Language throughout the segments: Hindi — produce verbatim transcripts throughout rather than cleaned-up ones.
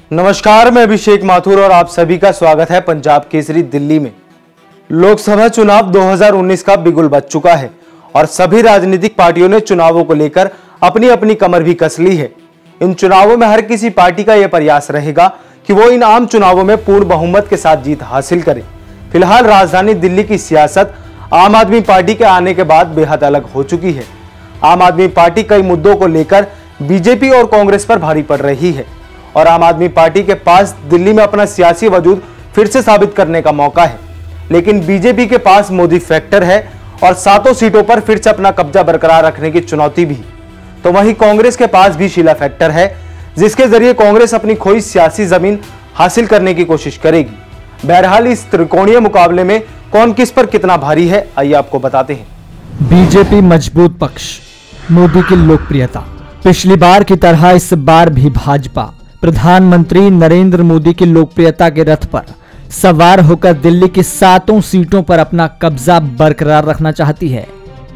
नमस्कार, मैं अभिषेक माथुर और आप सभी का स्वागत है पंजाब केसरी दिल्ली में। लोकसभा चुनाव दो हज़ार उन्नीस का बिगुल बज चुका है और सभी राजनीतिक पार्टियों ने चुनावों को लेकर अपनी अपनी कमर भी कस ली है। इन चुनावों में हर किसी पार्टी का यह प्रयास रहेगा कि वो इन आम चुनावों में पूर्ण बहुमत के साथ जीत हासिल करे। फिलहाल राजधानी दिल्ली की सियासत आम आदमी पार्टी के आने के बाद बेहद अलग हो चुकी है। आम आदमी पार्टी कई मुद्दों को लेकर बीजेपी और कांग्रेस पर भारी पड़ रही है और आम आदमी पार्टी के पास दिल्ली में अपना सियासी वजूद फिर से साबित करने का मौका है। लेकिन बीजेपी के पास मोदी फैक्टर है और सातों सीटों पर फिर से अपना कब्जा बरकरार रखने की चुनौती भी। तो वहीं कांग्रेस के पास भी शीला फैक्टर है, जिसके जरिए कांग्रेस अपनी खोई सियासी जमीन हासिल करने की कोशिश करेगी। बहरहाल इस त्रिकोणीय मुकाबले में कौन किस पर कितना भारी है, आइए आपको बताते हैं। बीजेपी मजबूत पक्ष, मोदी की लोकप्रियता। पिछली बार की तरह इस बार भी भाजपा प्रधानमंत्री नरेंद्र मोदी की लोकप्रियता के रथ पर सवार होकर दिल्ली की सातों सीटों पर अपना कब्जा बरकरार रखना चाहती है।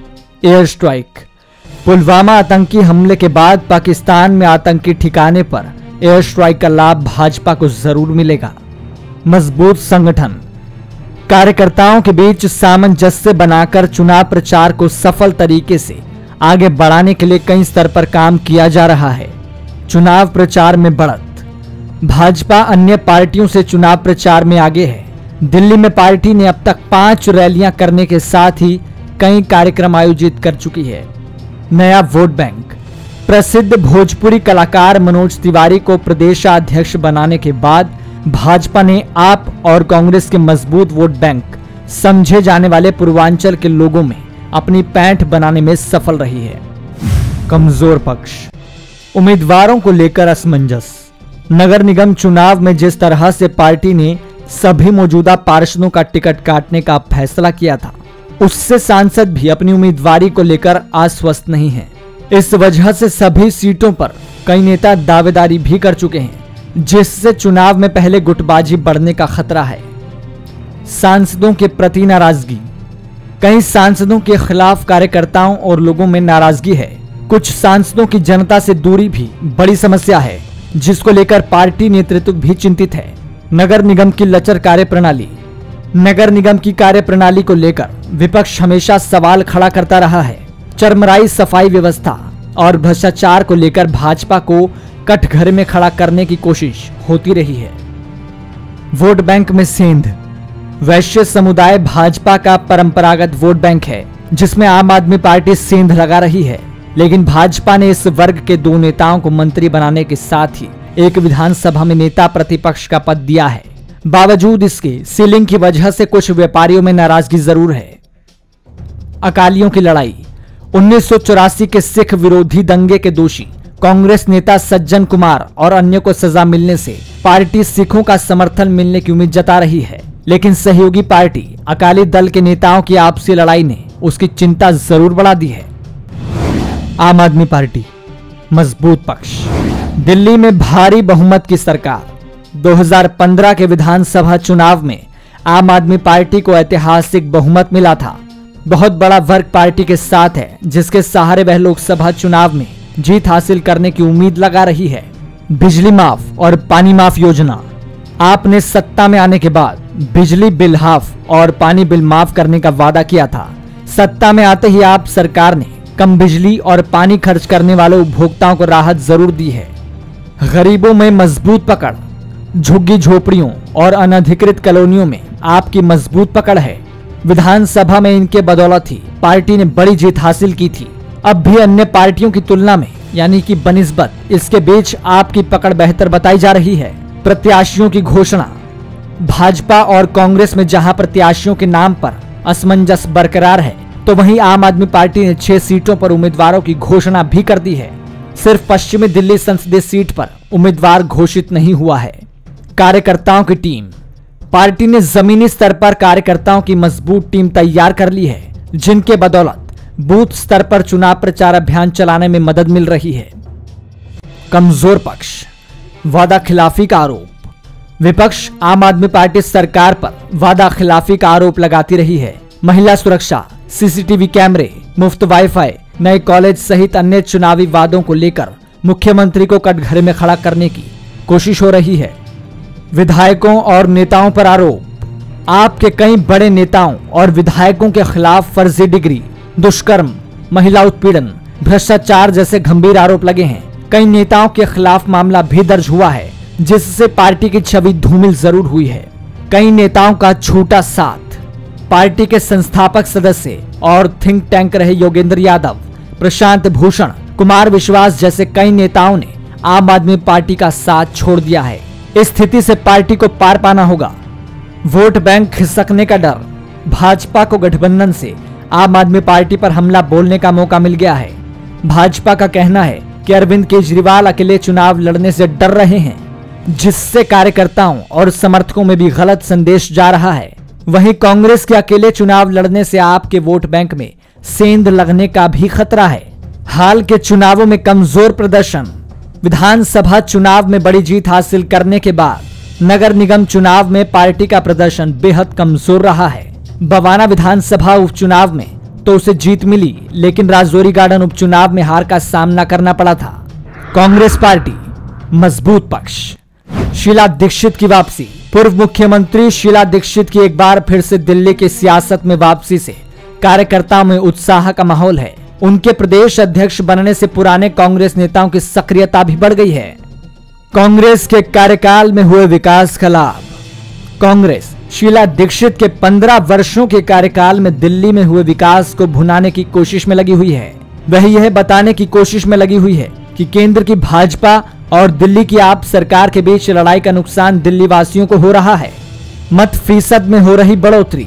Air strike. पुलवामा आतंकी हमले के बाद पाकिस्तान में आतंकी ठिकाने पर एयर स्ट्राइक का लाभ भाजपा को जरूर मिलेगा। मजबूत संगठन। कार्यकर्ताओं के बीच सामंजस्य बनाकर चुनाव प्रचार को सफल तरीके से आगे बढ़ाने के लिए कई स्तर पर काम किया जा रहा है। चुनाव प्रचार में बढ़त। भाजपा अन्य पार्टियों से चुनाव प्रचार में आगे है। दिल्ली में पार्टी ने अब तक पांच रैलियां करने के साथ ही कई कार्यक्रम आयोजित कर चुकी है। नया वोट बैंक। प्रसिद्ध भोजपुरी कलाकार मनोज तिवारी को प्रदेशाध्यक्ष बनाने के बाद भाजपा ने आप और कांग्रेस के मजबूत वोट बैंक समझे जाने वाले पूर्वांचल के लोगों में अपनी पैंठ बनाने में सफल रही है। कमजोर पक्ष। उम्मीदवारों को लेकर असमंजस। नगर निगम चुनाव में जिस तरह से पार्टी ने सभी मौजूदा पार्षदों का टिकट काटने का फैसला किया था, उससे सांसद भी अपनी उम्मीदवारी को लेकर आश्वस्त नहीं हैं। इस वजह से सभी सीटों पर कई नेता दावेदारी भी कर चुके हैं, जिससे चुनाव में पहले गुटबाजी बढ़ने का खतरा है। सांसदों के प्रति नाराजगी। कई सांसदों के खिलाफ कार्यकर्ताओं और लोगों में नाराजगी है। कुछ सांसदों की जनता से दूरी भी बड़ी समस्या है, जिसको लेकर पार्टी नेतृत्व भी चिंतित है। नगर निगम की लचर कार्यप्रणाली। नगर निगम की कार्यप्रणाली को लेकर विपक्ष हमेशा सवाल खड़ा करता रहा है। चरमराई सफाई व्यवस्था और भ्रष्टाचार को लेकर भाजपा को कटघरे में खड़ा करने की कोशिश होती रही है। वोट बैंक में सेंध। वैश्य समुदाय भाजपा का परंपरागत वोट बैंक है, जिसमें आम आदमी पार्टी सेंध लगा रही है। लेकिन भाजपा ने इस वर्ग के दो नेताओं को मंत्री बनाने के साथ ही एक विधानसभा में नेता प्रतिपक्ष का पद दिया है। बावजूद इसके सीलिंग की वजह से कुछ व्यापारियों में नाराजगी जरूर है। अकालियों की लड़ाई। उन्नीस सौ चौरासी के सिख विरोधी दंगे के दोषी कांग्रेस नेता सज्जन कुमार और अन्य को सजा मिलने से पार्टी सिखों का समर्थन मिलने की उम्मीद जता रही है। लेकिन सहयोगी पार्टी अकाली दल के नेताओं की आपसी लड़ाई ने उसकी चिंता जरूर बढ़ा दी है। आम आदमी पार्टी मजबूत पक्ष। दिल्ली में भारी बहुमत की सरकार। दो हज़ार पंद्रह के विधानसभा चुनाव में आम आदमी पार्टी को ऐतिहासिक बहुमत मिला था। बहुत बड़ा वर्ग पार्टी के साथ है, जिसके सहारे वह लोकसभा चुनाव में जीत हासिल करने की उम्मीद लगा रही है। बिजली माफ और पानी माफ योजना। आपने सत्ता में आने के बाद बिजली बिल हाफ और पानी बिल माफ करने का वादा किया था। सत्ता में आते ही आप सरकार ने कम बिजली और पानी खर्च करने वाले उपभोक्ताओं को राहत जरूर दी है। गरीबों में मजबूत पकड़। झुग्गी झोपड़ियों और अनधिकृत कॉलोनियों में आपकी मजबूत पकड़ है। विधानसभा में इनके बदौलत ही पार्टी ने बड़ी जीत हासिल की थी। अब भी अन्य पार्टियों की तुलना में यानी कि बनिस्बत इसके बीच आपकी पकड़ बेहतर बताई जा रही है। प्रत्याशियों की घोषणा। भाजपा और कांग्रेस में जहां प्रत्याशियों के नाम पर असमंजस बरकरार है, तो वहीं आम आदमी पार्टी ने छह सीटों पर उम्मीदवारों की घोषणा भी कर दी है। सिर्फ पश्चिमी दिल्ली संसदीय सीट पर उम्मीदवार घोषित नहीं हुआ है। कार्यकर्ताओं की टीम। पार्टी ने जमीनी स्तर पर कार्यकर्ताओं की मजबूत टीम तैयार कर ली है, जिनके बदौलत बूथ स्तर पर चुनाव प्रचार अभियान चलाने में मदद मिल रही है। कमजोर पक्ष। वादा खिलाफी का आरोप। विपक्ष आम आदमी पार्टी सरकार पर वादा खिलाफी का आरोप लगाती रही है। महिला सुरक्षा, सीसीटीवी कैमरे, मुफ्त वाईफाई, नए कॉलेज सहित अन्य चुनावी वादों को लेकर मुख्यमंत्री को कटघरे में खड़ा करने की कोशिश हो रही है। विधायकों और नेताओं पर आरोप। आपके कई बड़े नेताओं और विधायकों के खिलाफ फर्जी डिग्री, दुष्कर्म, महिला उत्पीड़न, भ्रष्टाचार जैसे गंभीर आरोप लगे हैं। कई नेताओं के खिलाफ मामला भी दर्ज हुआ है, जिससे पार्टी की छवि धूमिल जरूर हुई है। कई नेताओं का छूटा साथ। पार्टी के संस्थापक सदस्य और थिंक टैंक रहे योगेंद्र यादव, प्रशांत भूषण, कुमार विश्वास जैसे कई नेताओं ने आम आदमी पार्टी का साथ छोड़ दिया है। इस स्थिति से पार्टी को पार पाना होगा। वोट बैंक खिसकने का डर। भाजपा को गठबंधन से आम आदमी पार्टी पर हमला बोलने का मौका मिल गया है। भाजपा का कहना है कि अरविंद केजरीवाल अकेले चुनाव लड़ने से डर रहे हैं, जिससे कार्यकर्ताओं और समर्थकों में भी गलत संदेश जा रहा है। वहीं कांग्रेस के अकेले चुनाव लड़ने से आपके वोट बैंक में सेंध लगने का भी खतरा है। हाल के चुनावों में कमजोर प्रदर्शन। विधानसभा चुनाव में बड़ी जीत हासिल करने के बाद नगर निगम चुनाव में पार्टी का प्रदर्शन बेहद कमजोर रहा है। बवाना विधानसभा उपचुनाव में तो उसे जीत मिली, लेकिन राजौरी गार्डन उपचुनाव में हार का सामना करना पड़ा था। कांग्रेस पार्टी मजबूत पक्ष। शीला दीक्षित की वापसी। पूर्व मुख्यमंत्री शीला दीक्षित की एक बार फिर से दिल्ली की सियासत में वापसी से कार्यकर्ताओं में उत्साह का माहौल है। उनके प्रदेश अध्यक्ष बनने से पुराने कांग्रेस नेताओं की सक्रियता भी बढ़ गई है। कांग्रेस के कार्यकाल में हुए विकास का लाभ। कांग्रेस शीला दीक्षित के पंद्रह वर्षों के कार्यकाल में दिल्ली में हुए विकास को भुनाने की कोशिश में लगी हुई है। वह यह बताने की कोशिश में लगी हुई है कि केंद्र की भाजपा और दिल्ली की आप सरकार के बीच लड़ाई का नुकसान दिल्ली वासियों को हो रहा है। मत फीसद में हो रही बढ़ोतरी।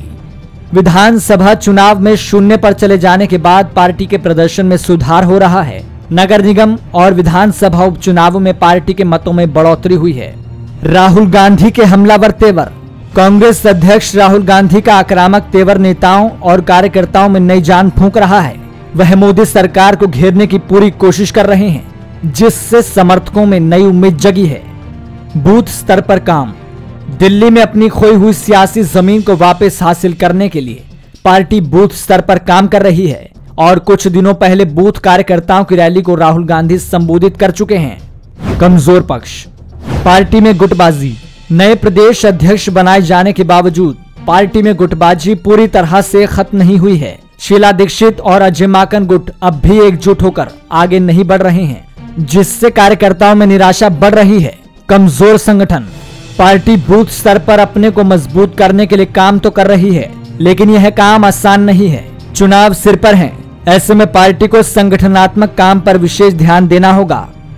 विधानसभा चुनाव में शून्य पर चले जाने के बाद पार्टी के प्रदर्शन में सुधार हो रहा है। नगर निगम और विधानसभा उपचुनावों में पार्टी के मतों में बढ़ोतरी हुई है। राहुल गांधी के हमलावर तेवर। कांग्रेस अध्यक्ष राहुल गांधी का आक्रामक तेवर नेताओं और कार्यकर्ताओं में नई जान फूंक रहा है। वह मोदी सरकार को घेरने की पूरी कोशिश कर रहे हैं, जिससे समर्थकों में नई उम्मीद जगी है। बूथ स्तर पर काम। दिल्ली में अपनी खोई हुई सियासी जमीन को वापस हासिल करने के लिए पार्टी बूथ स्तर पर काम कर रही है और कुछ दिनों पहले बूथ कार्यकर्ताओं की रैली को राहुल गांधी संबोधित कर चुके हैं। कमजोर पक्ष। पार्टी में गुटबाजी। नए प्रदेश अध्यक्ष बनाए जाने के बावजूद पार्टी में गुटबाजी पूरी तरह से खत्म नहीं हुई है। शीला दीक्षित और अजय माकन गुट अब भी एकजुट होकर आगे नहीं बढ़ रहे हैं, जिससे कार्यकर्ताओं में निराशा बढ़ रही है। कमजोर संगठन। पार्टी बूथ स्तर पर अपने को मजबूत करने के लिए काम तो कर रही है, लेकिन यह काम आसान नहीं है। चुनाव सिर पर हैं, ऐसे में पार्टी को संगठनात्मक काम पर विशेष ध्यान देना होगा।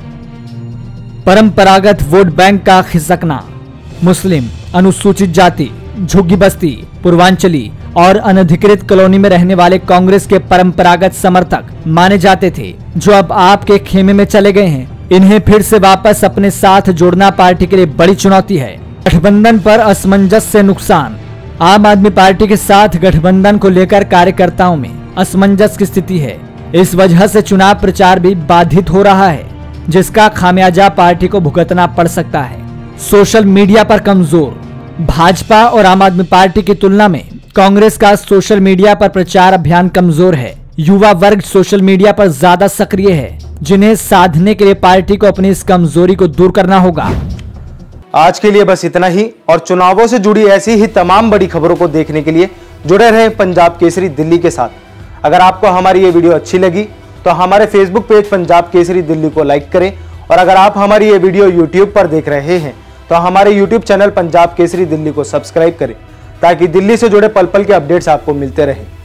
परंपरागत वोट बैंक का खिसकना। मुस्लिम, अनुसूचित जाति, झुग्गी बस्ती, पूर्वांचली और अनधिकृत कॉलोनी में रहने वाले कांग्रेस के परंपरागत समर्थक माने जाते थे, जो अब आपके खेमे में चले गए हैं। इन्हें फिर से वापस अपने साथ जोड़ना पार्टी के लिए बड़ी चुनौती है। गठबंधन पर असमंजस से नुकसान। आम आदमी पार्टी के साथ गठबंधन को लेकर कार्यकर्ताओं में असमंजस की स्थिति है। इस वजह से चुनाव प्रचार भी बाधित हो रहा है, जिसका खामियाजा पार्टी को भुगतना पड़ सकता है। सोशल मीडिया पर कमजोर। भाजपा और आम आदमी पार्टी की तुलना में कांग्रेस का सोशल मीडिया पर प्रचार अभियान कमजोर है। युवा वर्ग सोशल मीडिया पर ज्यादा सक्रिय है, जिन्हें साधने के लिए पार्टी को अपनी इस कमजोरी को दूर करना होगा। आज के लिए बस इतना ही, और चुनावों से जुड़ी ऐसी ही तमाम बड़ी खबरों को देखने के लिए जुड़े रहें पंजाब केसरी दिल्ली के साथ। अगर आपको हमारी ये वीडियो अच्छी लगी तो हमारे फेसबुक पेज पंजाब केसरी दिल्ली को लाइक करें, और अगर आप हमारी ये वीडियो यूट्यूब पर देख रहे हैं तो हमारे यूट्यूब चैनल पंजाब केसरी दिल्ली को सब्सक्राइब करें, ताकि दिल्ली से जुड़े पल पल के अपडेट्स आपको मिलते रहें।